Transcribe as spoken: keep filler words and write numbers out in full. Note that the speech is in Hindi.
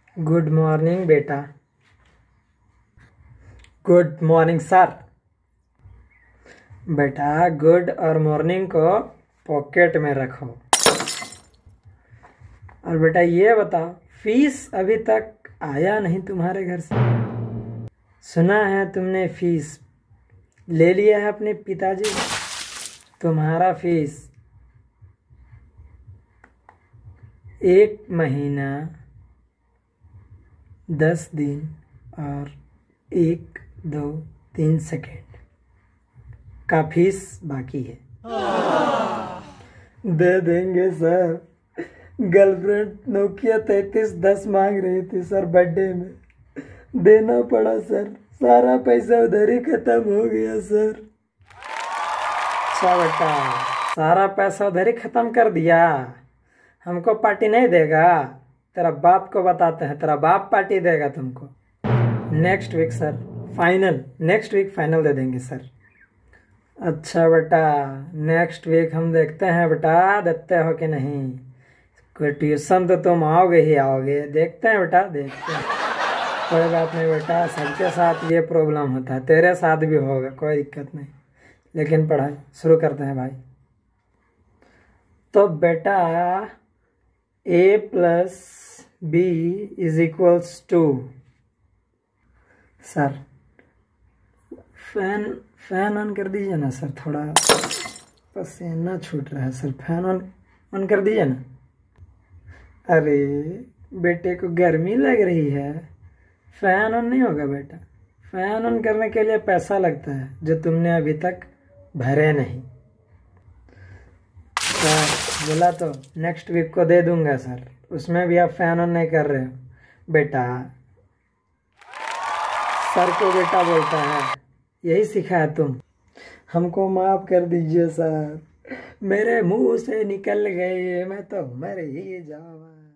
गुड मॉर्निंग बेटा। Good morning sir. बेटा गुड और मॉर्निंग को पॉकेट में रखो। और बेटा ये बताओ, फीस अभी तक आया नहीं तुम्हारे घर से? सुना है तुमने फीस ले लिया है अपने पिताजी से। तुम्हारा फीस एक महीना दस दिन और एक दो तीन सेकेंड का फीस बाकी है। दे देंगे सर। गर्लफ्रेंड नोकिया तैतीस दस मांग रही थी सर बर्थडे में, देना पड़ा सर। सारा पैसा उधर ही खत्म हो गया सर। अच्छा बेटा, सारा पैसा उधर ही खत्म कर दिया। हमको पार्टी नहीं देगा? तेरा बाप को बताते हैं, तेरा बाप पार्टी देगा तुमको। Next week sir, final next week final दे देंगे सर। अच्छा बेटा, नेक्स्ट वीक हम देखते हैं बेटा देते हो कि नहीं। कोई ट्यूशन तो तुम आओगे ही आओगे, देखते हैं बेटा देखते हैं। कोई बात नहीं बेटा, सबके साथ ये प्रॉब्लम होता है, तेरे साथ भी होगा, कोई दिक्कत नहीं। लेकिन पढ़ाई शुरू करते हैं भाई। तो बेटा A plus B is equals to. Sir fan fan on कर दीजिए ना सर, थोड़ा पसीना छूट रहा है सर। फैन ऑन ऑन कर दीजिए ना। अरे बेटे को गर्मी लग रही है, फैन ऑन नहीं होगा बेटा। फैन ऑन करने के लिए पैसा लगता है जो तुमने अभी तक भरे नहीं। सर बोला तो नेक्स्ट वीक को दे दूंगा सर, उसमें भी आप फैन ऑन नहीं कर रहे हो बेटा। सर को बेटा बोलता है, यही सीखा है तुम। हमको माफ कर दीजिए सर, मेरे मुंह से निकल गए, मैं तो मर ही जाऊँ।